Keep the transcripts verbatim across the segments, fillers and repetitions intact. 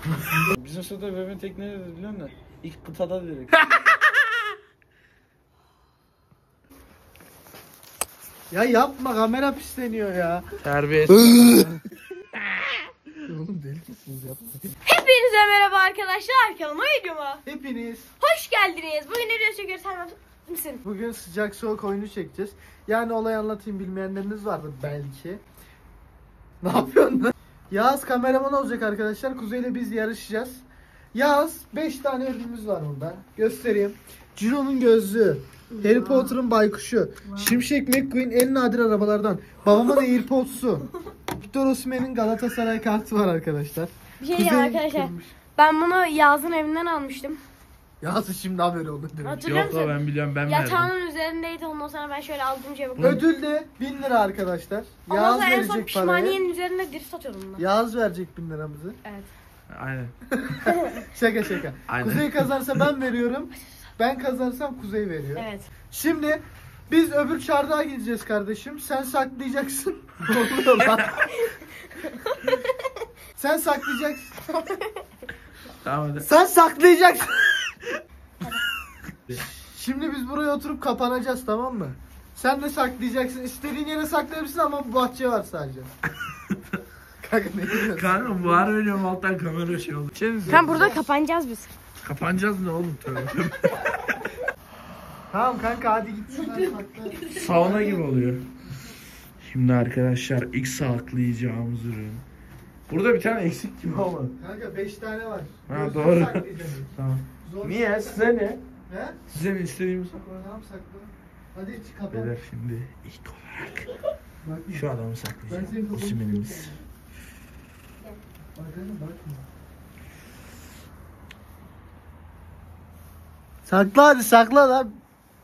Bizim sırada bebeğin tekneyi de biliyor musun? İlk kıtada direkt. Ya yapma, kamera pisleniyor ya. Terbiyesiz. Oğlum deli misiniz, yapma. Hepinize merhaba arkadaşlar, kanalıma videoma Hepiniz. hoş geldiniz. Bugün ne video çekiyoruz, sen misin? Bugün sıcak soğuk oyunu çekeceğiz. Yani olayı anlatayım, bilmeyenleriniz vardır belki. Ne yapıyorsun lan? Yağız kameraman olacak arkadaşlar. Kuzey ile biz yarışacağız. Yağız beş tane ödülümüz var burada. Göstereyim. Ciro'nun gözlüğü. Harry Potter'ın baykuşu. Şimşek McQueen en nadir arabalardan. Babamın AirPods'u. Victor Osimhen'in Galatasaray kartı var arkadaşlar. Bir şey diyeyim arkadaşlar. kırmış. Ben bunu Yaz'ın evinden almıştım. Yağız'ın şimdi haberi oldu direkt. Hatırlıyor Yok da musun? ben biliyorum, ben verdim. Yatağının üzerindeydi, ondan sonra ben şöyle aldım cebe koydum. Ödül de bin lira arkadaşlar. Ondan Yağız sonra en son verecek parayı. pişmaniyenin üzerinde drift atıyordum ben. Yağız verecek bin liramızı. Evet. Aynen. Şaka şaka. Aynen. Kuzey kazarsa ben veriyorum. Ben kazarsam Kuzey veriyor. Evet. Şimdi biz öbür çardağa gideceğiz kardeşim. Sen saklayacaksın. Ne oluyor lan? Sen saklayacaksın. Tamam hadi. Sen saklayacaksın. Şimdi biz buraya oturup kapanacağız, tamam mı? Sen de saklayacaksın. İstediğin yere saklayabilirsin ama bu bahçe var sadece. Kanka ne diyorsun? Kanka bu harbi diyorum, alttan kamera şey oldu. Şey Tam burada kapanacağız biz. Kapanacağız ne oğlum, tövbe tövbe. Tamam kanka hadi git. Sen sakla. Sauna gibi oluyor. Şimdi arkadaşlar ilk saklayacağımız ürün. Burada bir tane eksik gibi ama. Kanka beş tane var. Ha, Gözünü doğru. saklayacaksın. Tamam. Zor. Niye? Size ne? He? Size ne istediğimiz? Tamam sakla. Hadi hiç kapat. Beyler şimdi ilk olarak Bak, şu adamı ben saklayacağım. senin kafanı Osimhen'imiz. Bakın bakma. Sakla hadi, sakla lan.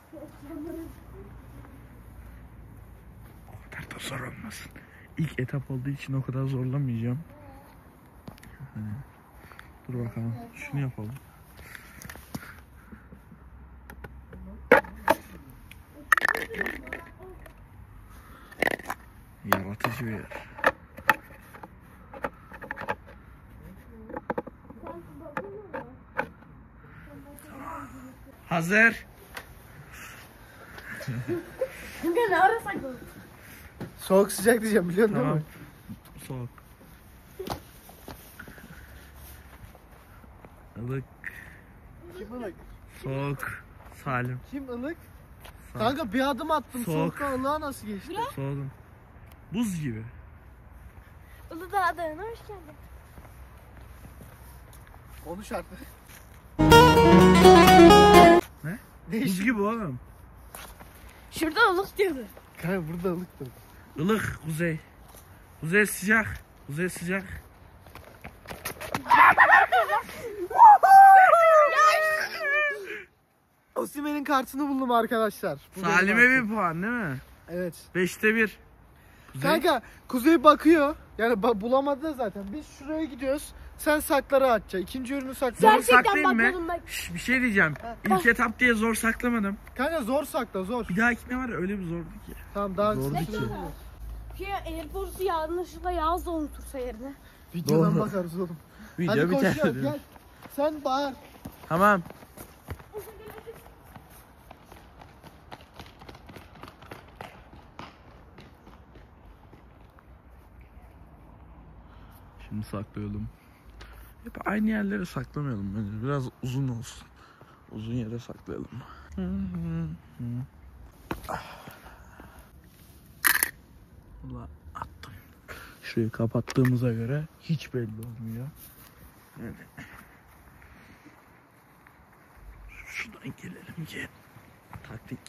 O kadar da zor olmasın. İlk etap olduğu için o kadar zorlamayacağım. Hani, dur bakalım. Şunu yapalım. Yaratıcı bir yer. Hazır. Kanka ne ara sakladın? Soğuk sıcak diyeceğim, biliyorsun Tamam. değil mi? Soğuk. Ilık. Kim ılık? Soğuk. Salim. Kim ılık? Sağ. Kanka bir adım attım. Soğuk. Soğuktan ılığa nasıl geçti? Soğudum. Buz gibi. Uludağ Dağı'na hoş geldin. Konuş artık. Ne? Ne Buz iş? gibi oğlum. Şurada ılık diyordu. Kanka burada ılıktır. Ilık kuzey. Kuzey sıcak. Kuzey sıcak. Osimhen'in kartını buldum arkadaşlar. Bu benim Salim'e kartım. bir puan değil mi? Evet. Beşte bir. Kuzey. Kanka Kuzey bakıyor. Yani ba- bulamadı da zaten. Biz şuraya gidiyoruz. Sen sakları atacaksın. İkinci ürünü sakla. Sen- Zor saklayayım bakmadım mı? bak. Şş, bir şey diyeceğim. İlk etap diye zor saklamadım. Kanka zor sakla, zor. Bir dahaki ne var ya, öyle bir zordu ki. Tamam daha Zordu hızlı ki. söyleyeyim. Şey, Airpods'u yanlışlıkla Yağız da unutursa yerine. Videodan Doğru. bakarız oğlum. Video Hadi biter. koşuyoruz, gel. Sen bağır. Tamam. Şimdi saklayalım. Hep aynı yerlere saklamayalım bence. Biraz uzun olsun. Uzun yere saklayalım. Valla attım. Şurayı kapattığımıza göre hiç belli olmuyor. Yani. Şuradan gelelim ki. Taktik.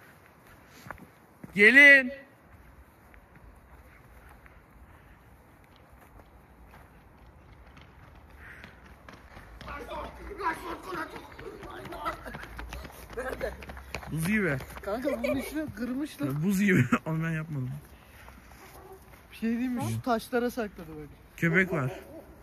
Gelin. Buz gibi. Kanka bunun içine kırmıştım. Buz gibi. Onu ben yapmadım. Bir şey diyeyim mi? Şu taşlara sakladı böyle. Köpek var.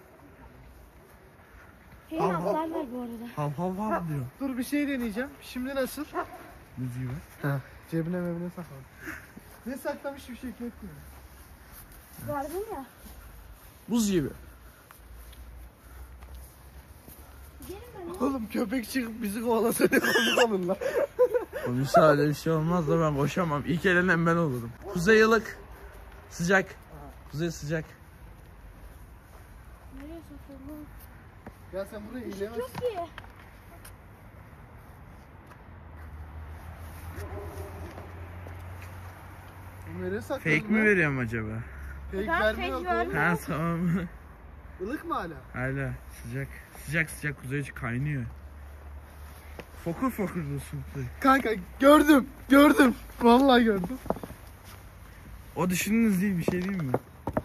Hey atlarlar bu arada. Hav hav hav diyor. Dur bir şey deneyeceğim. Şimdi nasıl? Buz gibi. Ha. Cebine memine sakladı. Ne saklamış bir şey yok mu? Verdin ya. Buz gibi. Oğlum köpek çıkıp bizi kovalasa ne komik olur lan. Polise öyle bir şey olmaz da ben koşamam. İlk elenen ben olurum. Kuzey ılık. Sıcak. Kuzey sıcak. Nereye sokuyorum? Ya sen buraya iyilemezsin. Çok iyi. Nereye sakladın Fake mi lan? veriyorum acaba? Fake Ben vermiyor fake oğlum. vermiyorum. Ha tamam. Ilık mı hala? Hala sıcak. Sıcak sıcak kuzey kaynıyor. Fokur fokur diyorsun kuzey. Kanka gördüm. Gördüm. Vallahi gördüm. O düşündüğünüz değil bir şey değil mi?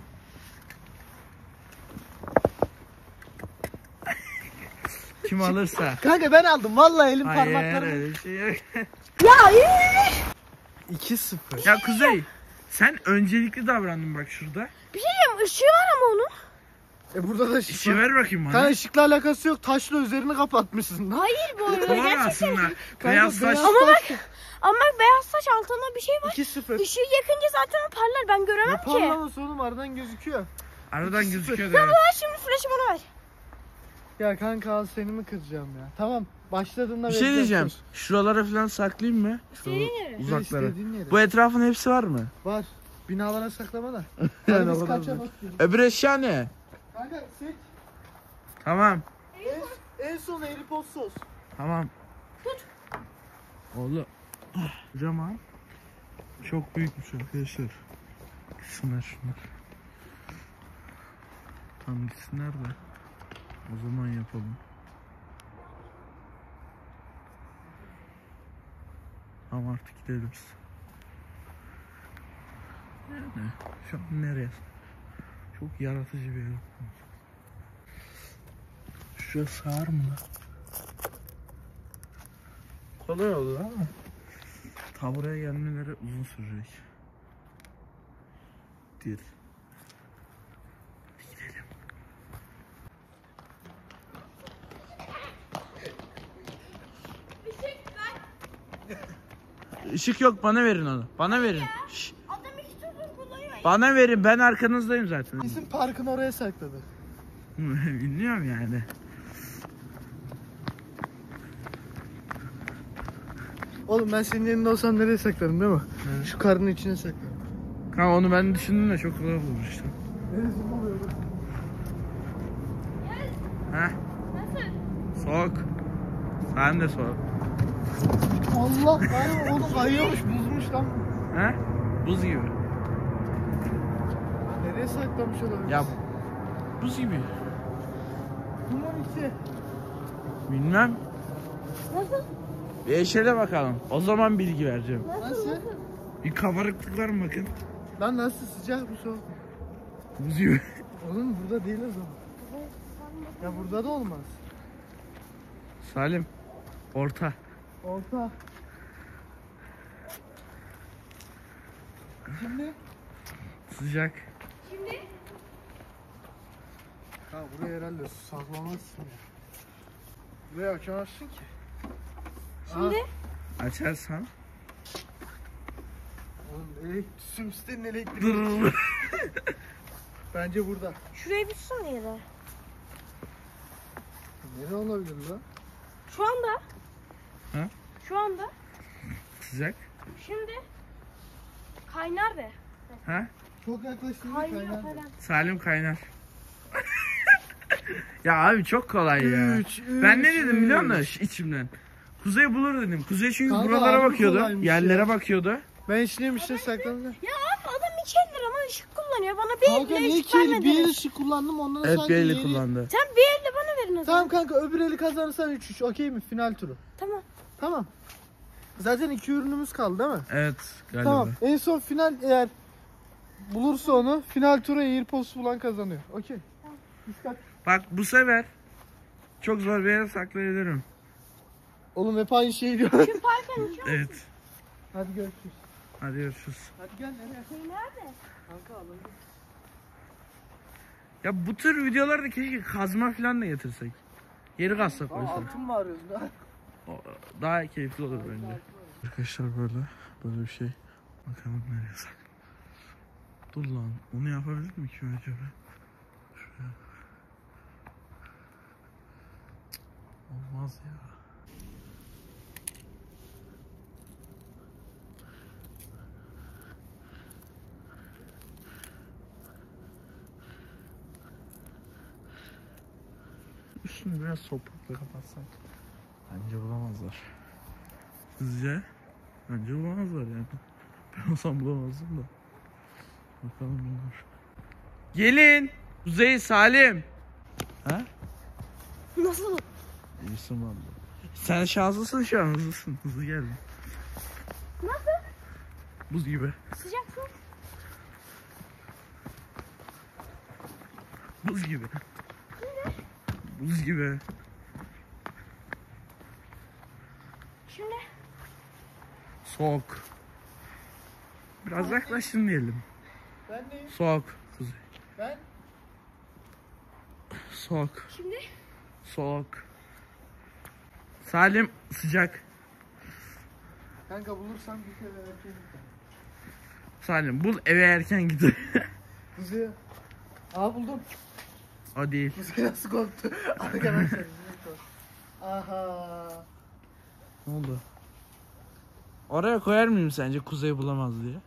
Kim alırsa. Kanka ben aldım. Vallahi elim Hayır parmaklarım. öyle bir şey yok. Ya iyi. iki sıfır. Ya Kuzey sen öncelikli davrandın bak şurada. Bir şey diyeyim, ışığı var ama onun. E burada da ışık İşi var. ver bakayım bana. Kanka ışıkla alakası yok. Taşla üzerini kapatmışsın lan. Hayır bu arada Doğru gerçekten. aslında. Kanka, Beyaz saç. Ama bak, taş. ama bak beyaz saç altında bir şey var. iki sıfır. Işığı yakınca zaten o parlar, ben Ne göremem ki. parlaması oğlum aradan gözüküyor. Aradan İki gözüküyor Tamam evet. lan, şimdi flash'ı bana ver. Ya kanka al seni mi kıracağım ya? Tamam başladığında Bir şey vereceğim, diyeceğim. sus. Şuralara falan saklayayım mı? Şu İstediğin yere. Güzel, uzaklara. istediğin yere. Bu etrafın hepsi var mı? Var. Binalara saklama da. Yani Hadi o biz kadar kaçalım. Öbür eşya ne? Kanka seç. Tamam. En, en son Airpods sos. Tamam. Tut. Oğlum. Cama. Çok büyükmüş arkadaşlar. Gitsinler şunlar. Tamam gitsinler de. O zaman yapalım. Tamam artık gidelim. Ne? Şu an nereye? Çok yaratıcı bir yer. Şuraya sığar mı lan? Kolay oldu ama ta buraya gelmeleri uzun sürecek. Bir. Hadi gidelim. Işık yok, bana verin onu. Bana verin. Şş, Adam iki tur kullanıyor. bana verin, ben arkanızdayım zaten. İsim parkını oraya sakladı. Bilmiyorum yani. Oğlum ben senin yerinde olsam nereye saklarım değil mi? Evet. Şu karının içine saklarım. Kanka onu ben düşündüm de çok kolay olur işte. Neresi oluyor? Heh, Nasıl? soğuk. Sen de soğuk. Allah ay onu kayıyormuş buzmuş lan. He? Buz gibi. Nereye saklamış olabilir? Ya buz gibi. Bunun içi. Bilmem. Nasıl? Bir eşele bakalım. O zaman bilgi vereceğim. Nasıl? Bir kabarıklık var mı bakın? Lan nasıl sıcak bu soğuk? Buz gibi. Oğlum burada değil o zaman. Ya burada da olmaz. Salim. Orta. Orta. Şimdi? Sıcak. Şimdi? Ha buraya herhalde su saklamazsın ya. Buraya açamazsın ki. Şimdi? Açarsan. Oğlum elektrik, sümsütenin elektriği. Dur. Bence burada. Şurayı bir tutsana yere. Nere olabilir lan? Şu anda. Ha? Şu anda. Sıcak. Şimdi. Kaynar de. Ha? Çok yaklaştın mı Kaynıyor kaynar? falan. Salim kaynar. Ya abi çok kolay ya. Üç, Ben ne üç, dedim biliyor üç. musun Ş- içimden? Kuzey bulur dedim. Kuzey çünkü Kanka buralara harbi bakıyordu. kolaymış Yerlere ya. bakıyordu. Ben içliyim işte saklandım. Ya abi adam iki eldir ama ışık kullanıyor. Bana bir Kanka elle niye ışık iki el? Bir el vermediniz. ışık kullandım ondan sonra Evet sanki bir eli yeri- kullandı. Sen bir elle bana verin o zaman. Tamam kanka öbür eli kazanırsan üç üç okey mi final turu? Tamam. Tamam. Zaten iki ürünümüz kaldı değil mi? Evet galiba. Tamam. En son final eğer bulursa onu final turu Airpods bulan kazanıyor. Okey. Dikkat. Bak bu sefer çok zor bir yere saklayabilirim. Oğlum hep aynı şeyi diyor. Şu parkın içi. Evet. Hadi görüşürüz. Hadi görüşürüz. Hadi gel nereye? Şey nerede? Kanka alalım. Ya bu tür videolarda keşke kazma falan da getirsek. Yeri kazsak Aa, mesela. altın mı arıyorsun? Ha? O- Daha keyifli olur bence. Arkadaşlar böyle böyle bir şey. Bakalım nereye sak. Dur lan onu yapabilir mi ki acaba? Şuraya. Olmaz ya. Üstünü biraz toprakla kapatsak. Bence bulamazlar. Sizce? Bence bulamazlar yani. Ben olsam bulamazdım da. Bakalım bunlar. Gelin! Kuzey, Salim! Ha? Nasıl? İyisin valla. Sen şanslısın şu an, hızlısın. Hızlı geldin. Nasıl? Buz gibi. Sıcak su. Buz gibi. Buz gibi. Şimdi. Soğuk. Biraz yaklaşın diyelim. Ben neyim? Soğuk. Kuzey. Ben? Soğuk. Şimdi. Soğuk. Salim sıcak. Kanka bulursan bir kere erkeğim. Salim bul, eve erken gidiyor. Kuzey. Aa buldum. O değil. Kuzey nasıl korktu? Arkadaşlar Kuzey korktu. Aha. Ne oldu? Oraya koyar mıyım sence Kuzey bulamaz diye?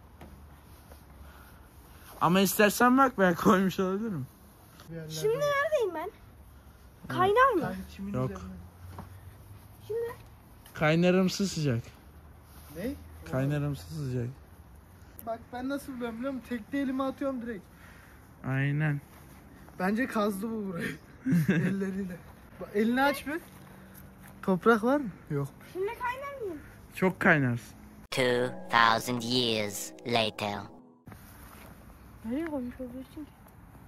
Ama istersen bak, ben koymuş olabilirim. Bir yerlerde Şimdi var. neredeyim ben? Kaynar mı? Kanka çimin Yok. üzerine. Şimdi. Kaynarımsı sıcak. Ne? Kaynarımsı sıcak. Bak ben nasıl biliyorum biliyor musun? Tekte elime atıyorum direkt. Aynen. Bence kazdı bu burayı. Elleriyle. Bak, elini aç bir. Toprak var mı? Yok. Şimdi kaynar mıyım? Çok kaynarsın. Two thousand years later. Nereye koymuş oluyorsun ki?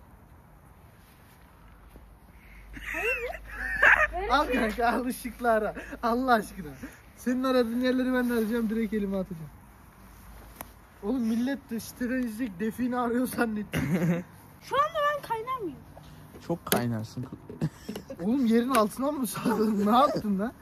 Al kanka al ışıkları. Allah aşkına. Senin aradığın yerleri ben de arayacağım, direkt elime atacağım. Oğlum millet de siteden izleyecek, define arıyor zannettim. Şu anda ben kaynar mıyım? Çok kaynarsın. Oğlum yerin altına mı sardın? Ne yaptın lan?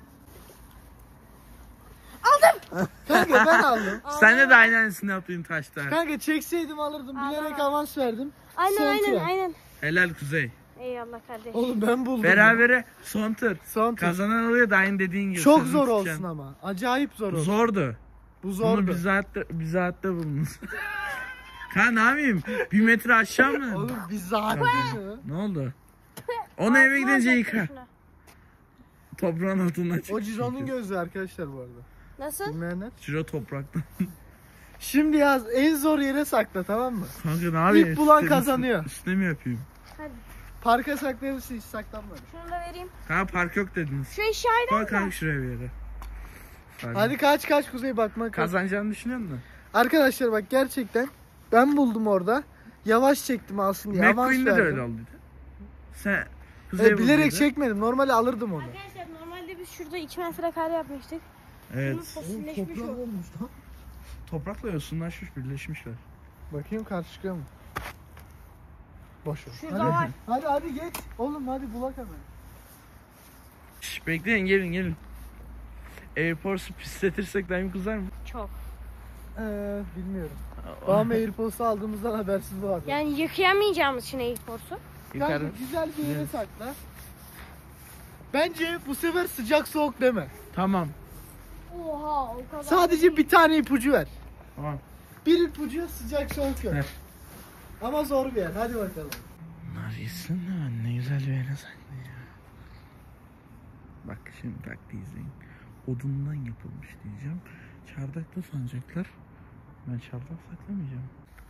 Aldım. Kanka ben aldım. Sen de de aynısını yaptın taşta. Kanka çekseydim alırdım. Bilerek Aa. avans verdim. Aynen Son aynen tur. aynen. Helal Kuzey. Eyvallah kardeş. Oğlum ben buldum. Berabere son tur. Son tur. Kazanan oluyor da aynı dediğin gibi. Çok Sözünü zor tutacaksın. olsun ama. Acayip zor olsun. Zordu. Bu Bunu zordu. bizzat da, bizzat da bulmuş. Ha ne yapayım? Bir metre aşağı mı? Oğlum biz zaten. Ne oldu? Onu eve gidince Ağzına yıka. şuna. Toprağın altından çık. O Ciro'nun gözü arkadaşlar bu arada. Nasıl? Bilmeyenler. Ciro topraktan. Şimdi yaz en zor yere sakla, tamam mı? Kanka ne yapayım? İlk bulan Üstüne- kazanıyor. Üstüne mi yapayım? Hadi. Parka saklanırsın, hiç saklanma. Şunu da vereyim. Ha park yok dediniz. Şu eşyayı Koy da kanka şuraya bir yere. Hadi. Hadi kaç kaç Kuzey bakma. Kazanacağını düşünüyor musun? Arkadaşlar bak gerçekten ben buldum orada. Yavaş çektim alsın diye. Avans McQueen'de de verdim. öyle oldu. Sen E, Kuzey bilerek bulduydu. çekmedim. Normalde alırdım onu. Arkadaşlar normalde biz şurada iki metre kare yapmıştık. Bunun Evet. fosilleşmiş o. olmuş lan. Toprakla yosunlaşmış, birleşmişler. Bakayım karşı çıkıyor mu? Boş ver. Şurada Hadi. var. Hadi hadi geç. Oğlum hadi bulak hemen. Şş, bekleyin, gelin gelin. Airports'u pisletirsek daim kızar mı? Çok. Ee, bilmiyorum. Babam Airpods'u aldığımızdan habersiz vardı. Yani yıkayamayacağımız için Airports'u. Kanka Yukarı. güzel bir yere Evet. sakla. Bence bu sefer sıcak soğuk deme. Tamam. Oha o kadar. Sadece bir tane ipucu ver. Tamam. Bir ipucu sıcak soğuk yok. Ver. Ama zor bir yer. Hadi bakalım. Bunlar yesin de ben ne güzel bir yere saklayayım. Bak şimdi taktiği izleyin. Odundan yapılmış diyeceğim. Çardakta sanacaklar. Ben çardak saklamayacağım.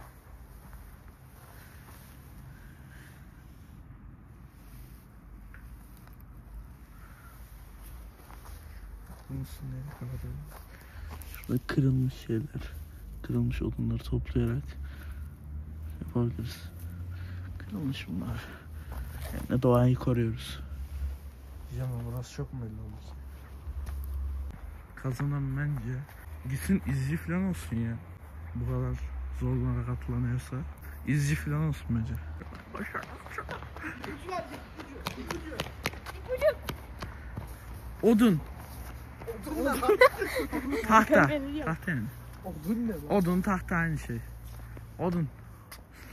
Bunun üstünleri kapatalım. Şurada kırılmış şeyler. Kırılmış odunları toplayarak yapabiliriz. Kırılmış bunlar. Yani doğayı koruyoruz. Diyeceğim ama burası çok mu belli oldu ki? Kazanan bence gitsin izci falan olsun ya. Bu kadar zorlanarak atlanıyorsa izci falan olsun bence. Odun. Tahta. Tahta yani. Odun ne lan? Odun tahta aynı şey. Odun.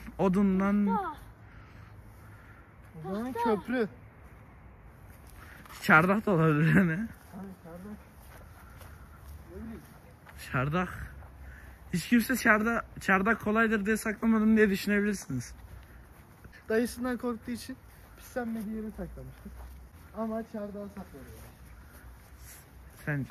Odundan Ah, O zaman köprü. Çardak da olabilir hani. Hani çardak. Ne bileyim. Çardak. Hiç kimse çardak, çardak kolaydır diye saklamadım diye düşünebilirsiniz. Dayısından korktuğu için pislenmediği yere saklamıştık. Ama çardağa saklıyor. Sence?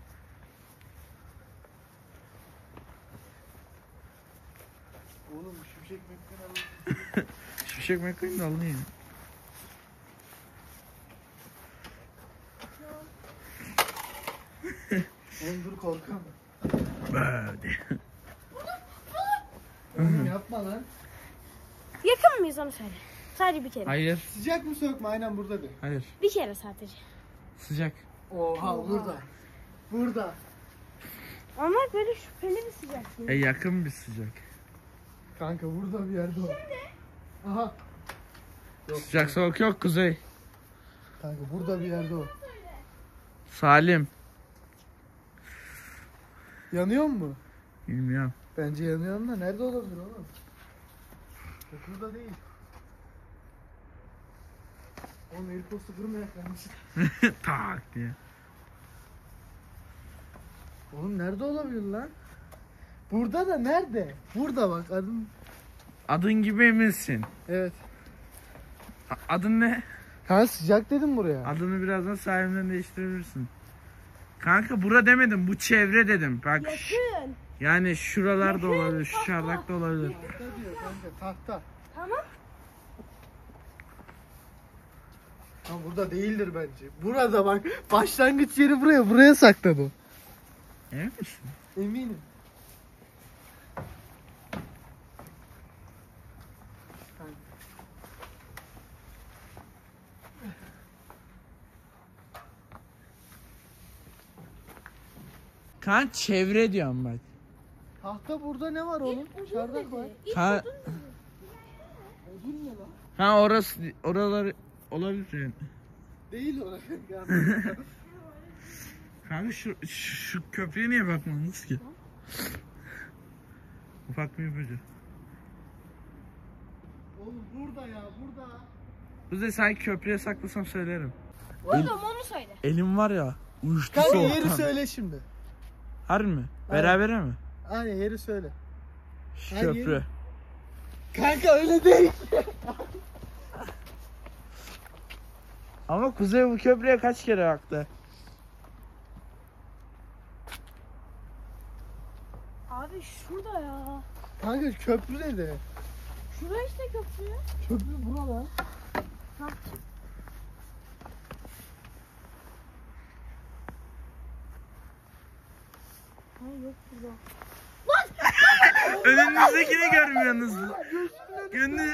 Oğlum şimşek McQueen alın. Şimşek McQueen de alınıyor. Oğlum dur korkama. Böyle. Oğlum yapma lan. Yakın mıyız onu söyle. Sadece bir kere. Hayır. Sıcak mı soğuk mu? Aynen burada bir. Hayır. Bir kere sadece. Sıcak. Oha burada. Burada. Ama böyle şüpheli bir sıcak. E yakın bir sıcak. Kanka burada bir yerde o. Aha. Yok. Sıcak soğuk yok kuzey. Kanka burada bir yerde o. Salim. Yanıyor mu? Bilmiyorum. Bence yanıyor da nerede olabilir oğlum? Yok burada değil. Oğlum AirPods'u kırmayak yanlış. Tak diye. Oğlum nerede olabilir lan? Burada da nerede? Burada bak adım. Adın gibi eminsin. Evet. A- Adın ne? Ha sıcak dedim buraya. Adını birazdan sahibinden değiştirebilirsin. Kanka bura demedim, bu çevre dedim. Bak ş- Yakın. yani şuralar da olabilir, şu çardak da olabilir. Tahta diyor kanka tahta. Tamam. Ha burada değildir bence. Burada bak başlangıç yeri buraya buraya sakladı. Emin misin? Eminim. Kan çevre diyorum bak. Tahta burada ne var oğlum? Çardak var. Ha, Odun ne lan? ha orası, oralar olabilir yani. Değil orası. Kanka şu, şu, şu köprüye niye bakmadınız ki? Ufak bir ipucu. Oğlum burada ya burada. Kuzey sanki köprüye saklasam söylerim. Buldum onu söyle. Elim var ya, uyuştu Kanka yeri soğuktan. söyle şimdi. Harbi mi? Evet. Berabere mi? Aynen yeri söyle. Şu Hayır. köprü. Kanka öyle değil. Ama Kuzey bu köprüye kaç kere baktı? Abi şurada ya. Kanka köprü dedi. Şurada işte köprü. Köprü burada. Bak. Hayır yok burada. Önünüzdekini görmüyorsunuz. Gönlü...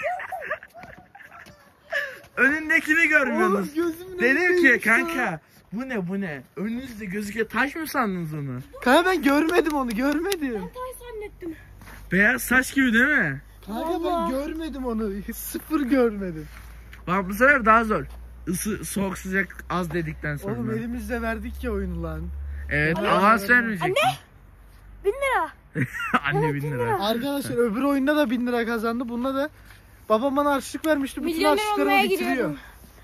Önündekini görmüyorsunuz. gözümün Dedim ki önündeymiş kanka ya. bu ne bu ne? Önünüzde gözüküyor, taş mı sandınız onu? Kanka ben görmedim onu görmedim. Tay zannettim. Beyaz saç gibi değil mi? Kanka ben Vallahi. görmedim onu. Sıfır görmedim. Bak bu sefer daha zor. Isı, soğuk sıcak az dedikten sonra. Oğlum elimizde verdik ya oyunu lan. Evet, Anne. avans vermeyecektin. Bin lira. Anne bin lira. Arkadaşlar öbür oyunda da bin lira kazandı. Bunda da babam bana harçlık vermişti. Bütün Milyoner harçlıklarımı olmaya bitiriyor. giriyorum.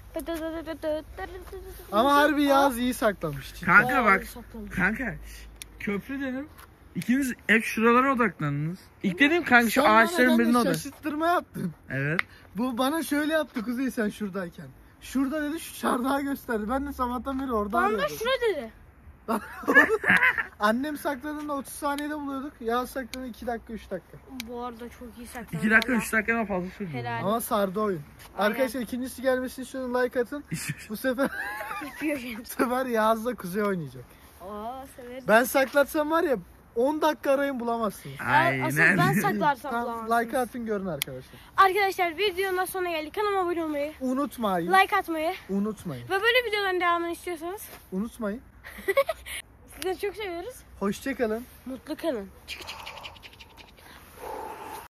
Ama harbi Yağız iyi saklamış. Kanka Bayağı bak, saklamış. kanka şş, köprü dedim. İkiniz hep şuralara odaklandınız. İlk dedim kanka şu Sen bana ağaçların benden birine odak. şaşırttırma yaptın. Evet. Bu bana şöyle yaptı Kuzey sen şuradayken. Şurada dedi şu çardağı gösterdi. Ben de sabahtan beri orada Bana da arıyordum. şura dedi. Annem sakladığında otuz saniyede buluyorduk. Yağız sakladığında iki dakika üç dakika. Bu arada çok iyi saklamış. iki dakika valla. üç dakikadan fazla sürdü. Helal. Ama sardı oyun. Aynen. Arkadaşlar ikincisi gelmesini istiyorum, like atın. Bu sefer Yapıyor şimdi. bu sefer Yağız'la Kuzey oynayacak. Aa severim. Ben saklatsam var ya on dakika arayın bulamazsınız. Aynen. Asıl ben saklarsam Tamam, bulamazsınız. like atın görün arkadaşlar. Arkadaşlar videonun sonuna geldik. Kanalıma abone olmayı, Unutmayın. like atmayı Unutmayın. ve böyle videoların devamını istiyorsanız Unutmayın. sizleri çok seviyoruz. Hoşça kalın. Mutlu kalın. Çık çık çık.